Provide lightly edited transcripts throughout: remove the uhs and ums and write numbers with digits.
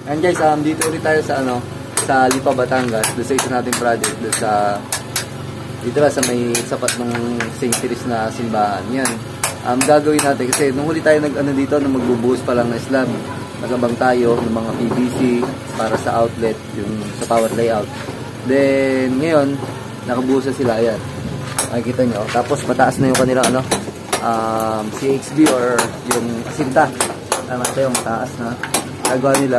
And guys, dito ulit tayo sa sa Lipa, Batangas, doon sa isa nating project, doon sa dito sa may sapat ng St. Therese na simbahan. Yan. Gagawin natin kasi nung huli tayo dito na magbubuhos pa lang ng slab. Nagabang tayo ng mga PVC para sa outlet, yung sa power layout. Then ngayon, nakabuhos na sila, ayan. Makikita nyo. Tapos mataas na yung kanilang CHB or yung asinta. Tama ito yung mataas na. Nagawa nila.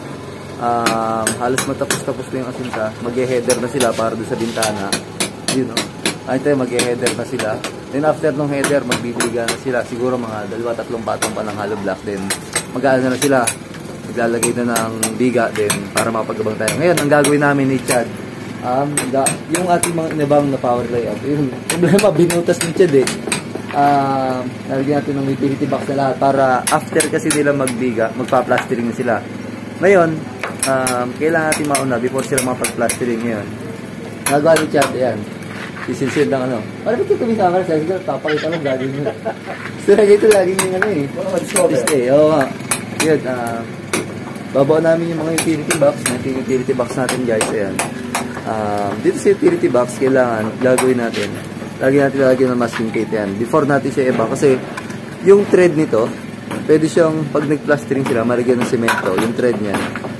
Halos matapos-tapos na yung asinta. Mag-header na sila para doon sa bintana. Yun o. Ito yung mag-header na sila. Then after nung header, magbibiga na sila. Siguro mga 2-3 patong pa ng hollow block. Then mag-aano na sila. Maglalagay na ng biga din para makapagabang tayo. Ngayon, ang gagawin namin ni Chad, yung ating mga inabang na power layout. Yung problema, binutas ni Chad eh. Nalagyan natin ng utility box na lahat para after kasi nila magbiga, magpa-plastering na sila. Ngayon, kailangan natin mauna before sila mapag-plastering ngayon. Nagawa ni Chad, ayan. Sisilsid ng Para ba't yung kumisa ka sa siguro, papakita mo gagawin nyo. Gusto na ito laging yung display. Oo nga. Yun, babaw namin yung mga utility box. Yung utility box natin guys, ayan. Dito sa utility box, kailangan gagawin natin. Lagyan ng masking tape yan. Before natin siya iba, kasi yung thread nito, pwede siyang, pag nag-plastering sila, malagyan ng semento, yung thread niya.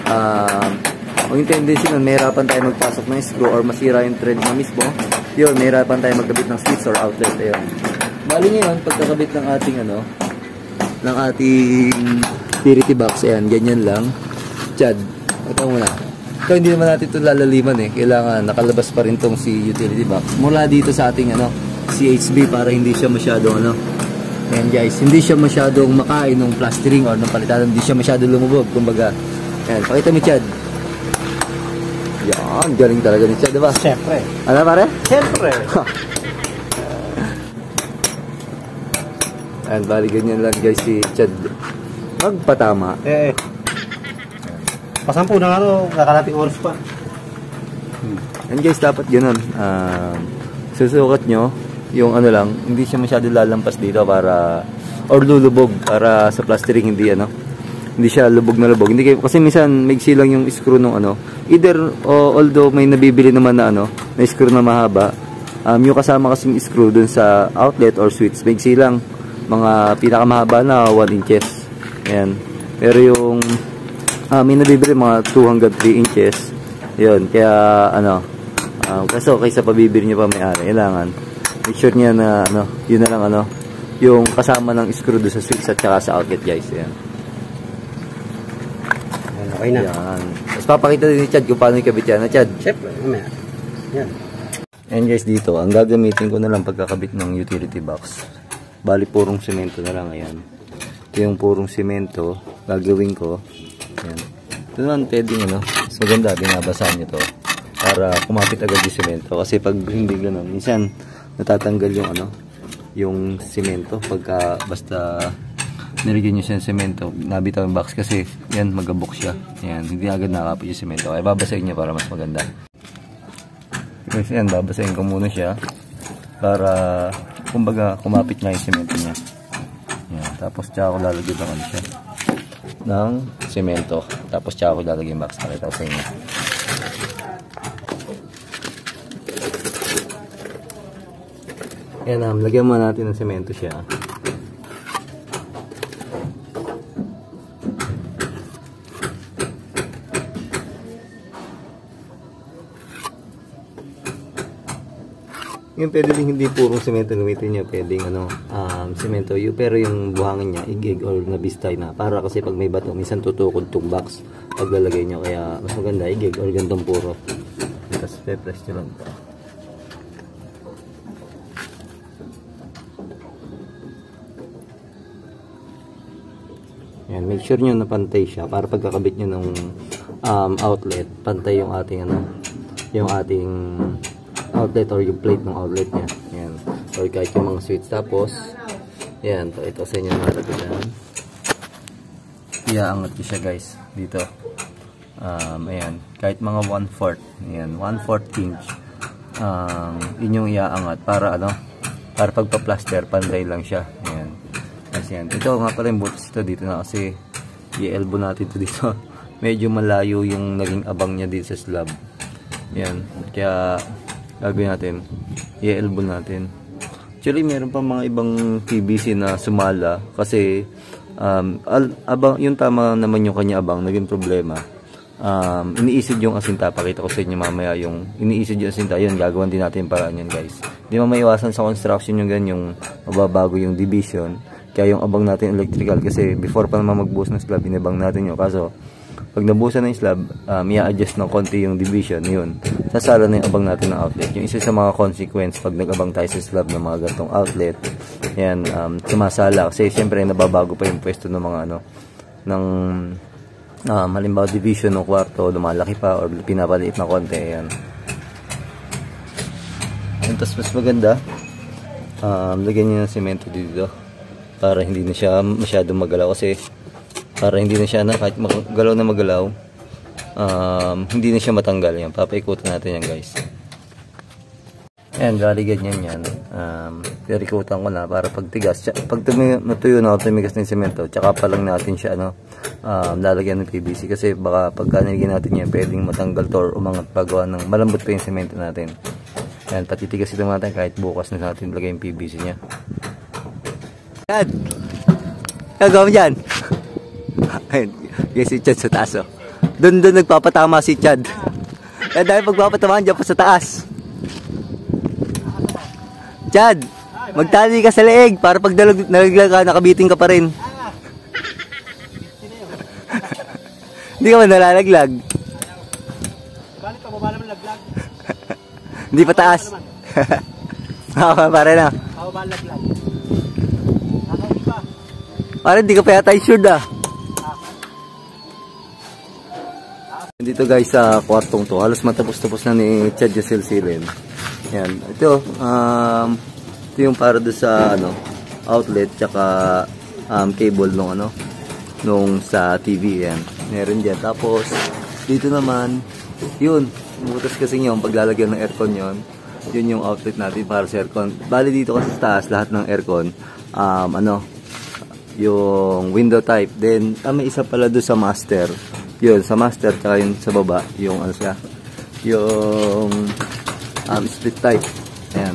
Yung tendency nun, mahirapan tayo magpasok ng screw or masira yung thread na mismo. Yun, mahirapan tayo magkabit ng switch or outlet. Ayun. Bali ngayon, pagkakabit ng ating ng ating utility box, ayan, ganyan lang. Chad, ito muna. Ito, hindi naman natin ito lalaliman eh. Kailangan nakalabas pa rin tong si utility box. Mula dito sa ating CHB para hindi siya masyadong ayan guys, hindi siya masyadong makain ng plastering or ng palitan. Hindi siya masyadong lumubog. Kumbaga, ayan, pakita mo Chad. Yan, galing talaga ni Chad, diba? Siyempre. Ano pare? Siyempre. Ayan, bali ganyan lang guys si Chad. Magpatama. Pasampu na kakalating oras pa. And guys, dapat ganun. Susukat nyo yung lang, hindi siya masyado lalampas dito para, or lulubog para sa plastering hindi siya lubog na lubog. Hindi kasi minsan maigsi lang yung screw nung either, although may nabibili naman na na screw na mahaba, yung kasama kasing screw dun sa outlet or switch, maigsi lang. Mga pinakamahaba na 1 inches. Ayan. Pero yung may nabibili mga 2 hanggang 3 inches. Yun. Kaya kaso kaysa pabibili nyo pa may-ari, kailangan make sure niya na yun na lang yung kasama ng screw doon sa switch at saka sa outlet guys. Ayan. Okay na. Ayan. Tapos papakita din ni Chad kung paano ikabit yan. Chad? Siyempre. Yan. And guys, dito ang gagamitin ko na lang pagkakabit ng utility box. Bali purong semento na lang. Ayan. Ito yung purong semento gagawin ko. Ayan. Ito naman pwedeng mas maganda binabasahan nyo to para kumapit agad yung semento. Kasi pag hindi gano'n, minsan natatanggal yung semento pagka basta nilagyan nyo siya ng semento, nabitaw yung box kasi yan, magabok siya. Yan, hindi agad nakapit yung semento. Kaya babasahin nyo para mas maganda. Kasi yan, babasahin ko muna siya para kumbaga kumapit nga yung semento niya. Yan, tapos tsaka ko lalagyan ng siya ng semento. Tapos tsaka ko lalagyan yung box. Nakita ko sa inyo. Yan, lagyan mo natin ng semento siya. Yung pwede din hindi purong semento gamitin nyo, pwedeng semento pero yung buhangin niya igig or nabistay na para kasi pag may bato minsan tutukod tong box paglalagay nyo, kaya mas maganda igig or gantong puro. Tapos pe-press nyo lang ito. Yan, make sure nyo na pantay siya para pagkakabit nyo ng outlet, pantay yung ating yung ating outlet or yung plate ng outlet niya. Yan. Or kahit yung mga switch. Tapos, yan. Ito sa inyo mga tagulan. Iaangat ko siya guys. Dito. Ayan. Kahit mga 1/4. Ayan. 1/4 inch. Yun yung iaangat. Para para pagpa-plaster, panday lang siya. Ayan. Kasi yan. Ito nga pala yung butas ito dito na kasi i-elbow natin ito dito. medyo malayo yung naging abang niya dito sa slab. Yan, kaya gagawin natin, i-elbow natin. Actually, meron pa mga ibang PVC na sumala kasi abang, yung tama naman yung kanya abang, naging problema. Iniisid yung asinta. Pakita ko sa inyo mamaya yung iniisid yung asinta. Yun, gagawin din natin paraan yan, guys. Di mo maiwasan sa construction yung ganyan, yung mababago yung division. Kaya yung abang natin electrical, kasi before pa naman magbuhos ng slab, inabang natin yun. Kaso, pag nabuhusan ng slab, i-adjust ng konti yung division, yun. Sasala na yung abang natin ng outlet. Yung isa sa mga consequence pag nag-abang tayo sa slab ng mga gantong outlet, yan, sumasala. Kasi siyempre, nababago pa yung pwesto ng mga ano, ng halimbawa division ng kwarto, lumalaki pa or pinapaliit na konti, yan. And tapos mas maganda, lagyan nyo ng semento dito para hindi na siya masyadong magalaw, kasi para hindi na siya kahit magalaw na magalaw, hindi na siya matanggal. Yan, papaikutan natin yan, guys. Ayan, gali ganyan yan. Pirikutan ko na para pagtigas. Pag natuyo na, tumigas ng semento, tsaka pa lang natin siya lalagyan ng PVC, kasi baka pagka nilagyan natin yan, pwedeng matanggal to or umangat pagawa ng malambot pa yung semento natin. Ayan, patitigas ito natin kahit bukas na natin lagay yung PVC nya. Chad! Gagawa mo dyan! Ayun, yung si Chad sa taas, oh. Doon nagpapatama si Chad. Kaya dahil pagpapatamaan dyan pa sa taas. Chad, magtali ka sa leeg para pag nalaglag ka, nakabiting ka pa rin. Hindi ka man nalalaglag. Balik pa, baba naman laglag. Hindi pa taas. Pare na. Baba laglag. Nakauwi pa. Pare, hindi ka pa yata insured, ah. Dito, guys, sa kwartong to, halos matapos-tapos na ni Chad yung silsilin. Yan. Ito yung para doon sa outlet tsaka cable nung sa TV, yan. Meron diyan. Tapos dito naman, yun, butas kasi yung paglalagyan ng aircon yon. Yun yung outlet natin para sa aircon. Bali dito kasi sa taas lahat ng aircon yung window type. Then may isa pala doon sa master. Yun, sa master tsaka yun sa baba, yung siya, yung split type. Ayan.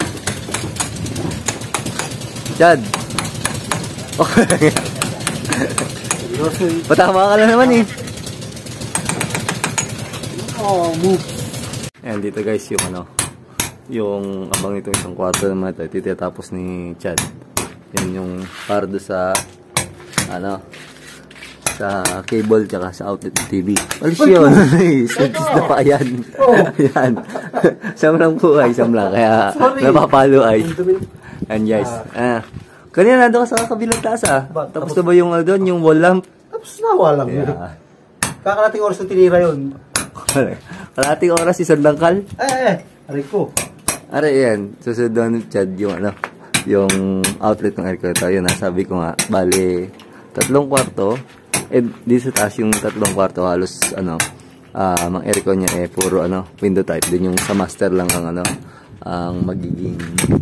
Chad! Okay. Patama ka lang naman, eh. Oh, move. Ayan, dito, guys, yung abang itong isang kwarto naman ito, titatapos ni Chad. Yan yung para doon sa sa cable tsaka sa outlet ng TV. Alis yun. Sentis na pa yan. Yan. Samlang buhay, samlang. Kaya napapalo ay. And guys. Kanina nando ka sa kabilang taas, ah. Tapos na ba yung doon, yung wall lamp? Tapos na, walang. Yeah. Kakalating oras na tinira yun. Kalating oras, isang dangkal? Aray ko. Aray, yan. Susunod doon, Chad, yung outlet ng aircon. Yun, sabi ko nga, bali, 3 kwarto. Dito sa taas yung 3 kwarto, halos ang aircon niya puro window type. Din yung sa master lang ang magiging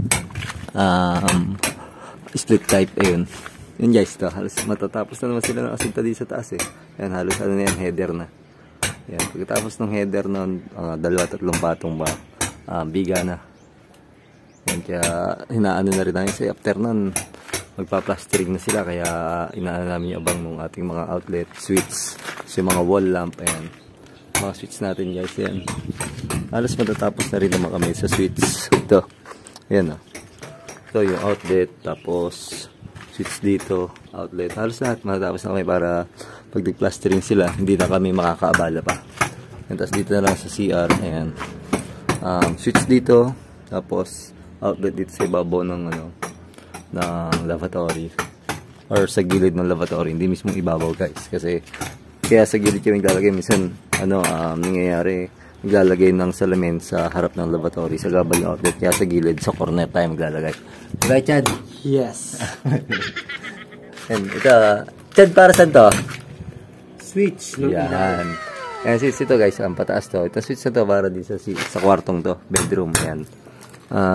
split type. Ayun. Yun, guys, halos matatapos na naman sila ng asinta dito sa taas, Yan, halos yan, header na. Yan, pagkatapos ng header nun, 2-3 patong ba, biga na. Yan, kaya hinaano na rin namin sa after nun, magpa-plastering na sila, kaya inaano namin yung abang ng ating mga outlet switch, so yung mga wall lamp. Ayan, mga switch natin, guys, yan. Halos matatapos na rin naman kami sa switch. Ito, ayan, ito yung outlet, tapos switch dito, outlet, halos lahat matatapos na kami para pag nag-plastering sila, hindi na kami makakaabala pa. Yan, tapos dito na lang sa CR, ayan, switch dito, tapos outlet dito sa ibabaw ng ng lavatory or sa gilid ng lavatory, hindi mismo ibabaw, guys, kasi kaya sa gilid kami naglalagay minsan nangyayari, naglalagay ng salamin sa harap ng lavatory, sa gabal ng outlet, kaya sa gilid, sa corner tayo maglalagay. Diba, Chad? Yes. And ito, Chad, para saan to? Switch. Yan. Ayan, switch ito, guys, ang pataas to. Ito switch na to para din sa kwartong to, bedroom. Ayan.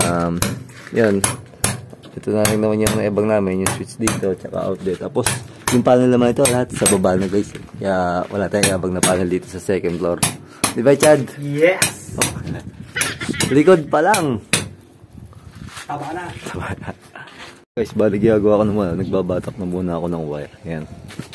Yun. Ito na rin naman yung naibang namin, yung switch dito, tsaka outlet. Tapos, Yung panel naman ito, lahat sa baba na guys. Kaya wala tayong abang na panel dito sa second floor. Di ba, Chad? Yes! Oh. Likod pa lang. Tama na. Guys, bali ginagawa ko na muna. Nagbabatak na muna ako ng wire. Ayan.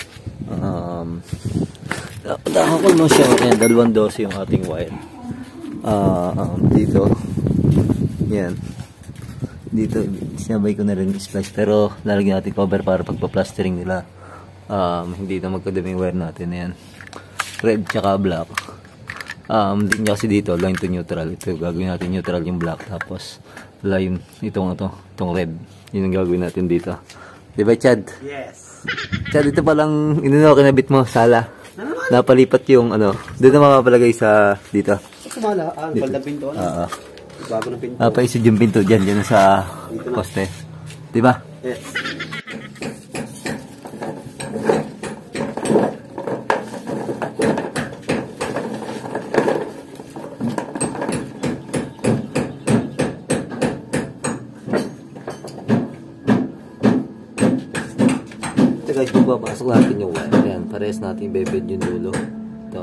Dako ko mo siya. Ayan, 212 yung ating wire. Dito. Ayan. Dito, sinabay ko na rin splice. Pero lalagyan natin cover para pagpa-plastering nila. Hindi na magkadami yung wire natin. Ayan. Red tsaka black. Din niya kasi dito, line to neutral. Ito, gagawin natin neutral yung black. Tapos, line, itong red. Yun ang gagawin natin dito. Diba, Chad? Yes. Chad, ito palang, kinabit mo, sala. Napalipat yung, doon na mapapalagay sa, dito. Kumala, baldang pinto. Oo. Bago ng pinto. Paisod yung pinto dyan sa poste. Diba? Yes. Guys, babasok natin yung wire. Ayan, parehas natin bebed yung dulo. Ito.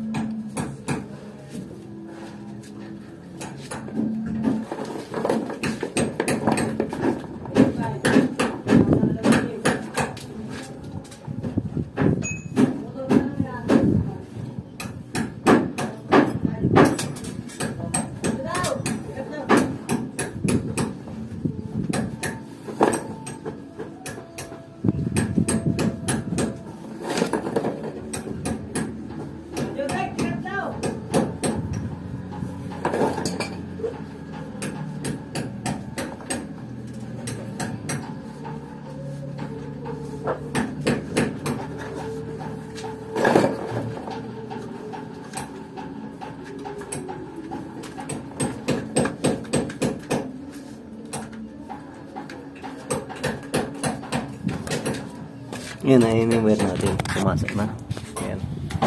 Yan, ayun yung wire natin. Pumasok na. Ayan.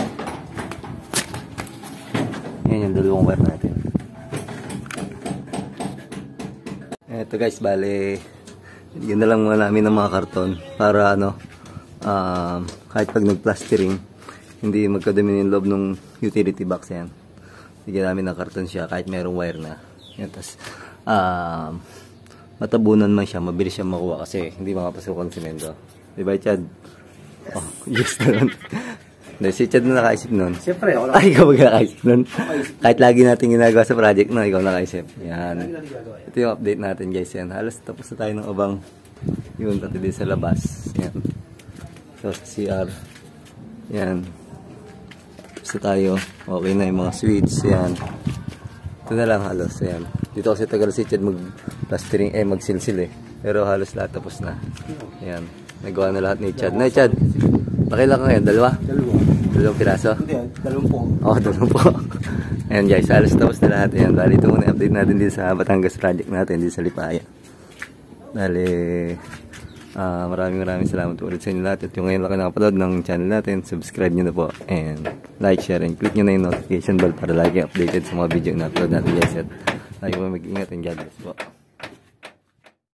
Yan yung dalawang wire natin. Eto guys, bale, yun na lang muna namin ng mga karton para kahit pag nag-plastering, hindi magkadumi yung loob ng utility box yan. Bigyan namin ng karton siya kahit mayroong wire na. Yan, tas, matabunan man siya, mabilis siya makuha kasi hindi makapasok ang semento. Diba, Chad? Yes. Oh, yes naman. Si Chad na nakaisip nun. Siyempre, ako lang. Ay, ikaw ba nakaisip nun? Kahit lagi natin ginagawa sa project no, ikaw nakaisip. Yan. Ito yung update natin guys. Yan. Halos tapos na tayo ng abang. Yun, pati din sa labas. Yan. So, sa CR. Yan. Tapos na tayo. Okay na yung mga switch. Yan. Ito na lang halos. Yan. Dito kasi tagal si Chad mag-plastering, magsilsil eh. Pero halos lahat tapos na. Yan. Nagawa na lahat ni Chad. Na, Chad, pakilang ka ngayon? Dalawa? Dalawang piraso? Hindi, 20. Oo, 20. Ayan guys, halos tapos na lahat. Ayan, bali ito muna update natin din sa Batangas project natin, din sa Lipaya. Bali, maraming salamat ulit sa inyo lahat. At yung ngayon lang nakapanood ng channel natin, subscribe nyo na po. And like, share, and click nyo na yung notification bell para lagi updated sa mga video na upload natin guys. At lagi po mag-ingat and God bless po.